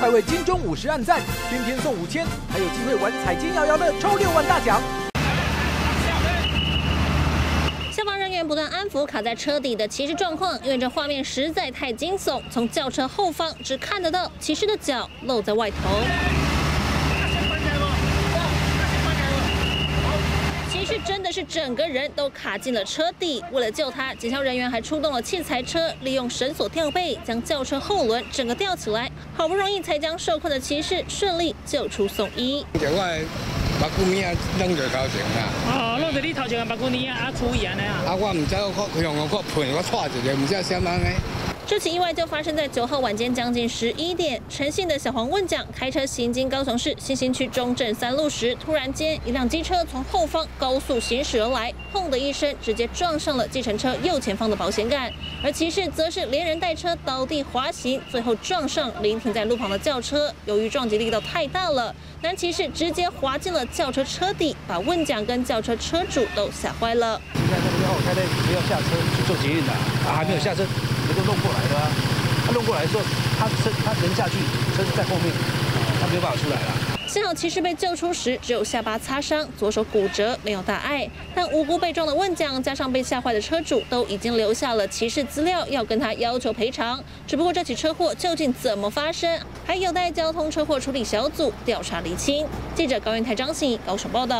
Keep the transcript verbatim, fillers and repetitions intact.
快为金钟五十按赞，天天送五千，还有机会玩彩金摇摇乐抽六万大奖。 消防人员不断安抚卡在车底的骑士状况，因为这画面实在太惊悚。从轿车后方只看得到骑士的脚露在外头。骑士真的是整个人都卡进了车底。为了救他，警消人员还出动了器材车，利用绳索吊背将轿车后轮整个吊起来，好不容易才将受困的骑士顺利救出送医。 目睭面啊，扔在头前啦。 哦，弄在你头前啊，目睭面啊，啊处伊安尼啊。啊， 我唔知我开用我喷，我踹一个，唔知啥物呢。 这起意外就发生在九号晚间将近十一点，陈姓的小黄问奖开车行经高雄市新兴区中正三路时，突然间一辆机车从后方高速行驶而来，砰的一声直接撞上了计程车右前方的保险杆，而骑士则是连人带车倒地滑行，最后撞上临停在路旁的轿车。由于撞击力道太大了，男骑士直接滑进了轿车车底，把问奖跟轿车车主都吓坏了。 现在那个后太太不要下车去做捷运的，啊，还没有下车。 就弄过来的啊，他弄过来的时候，他车他人下去，车子在后面，他没有办法出来了。 幸好骑士被救出时只有下巴擦伤，左手骨折，没有大碍。但无辜被撞的问奖，加上被吓坏的车主，都已经留下了骑士资料，要跟他要求赔偿。只不过这起车祸究竟怎么发生，还有待交通车祸处理小组调查厘清。记者高云台张信高雄报道。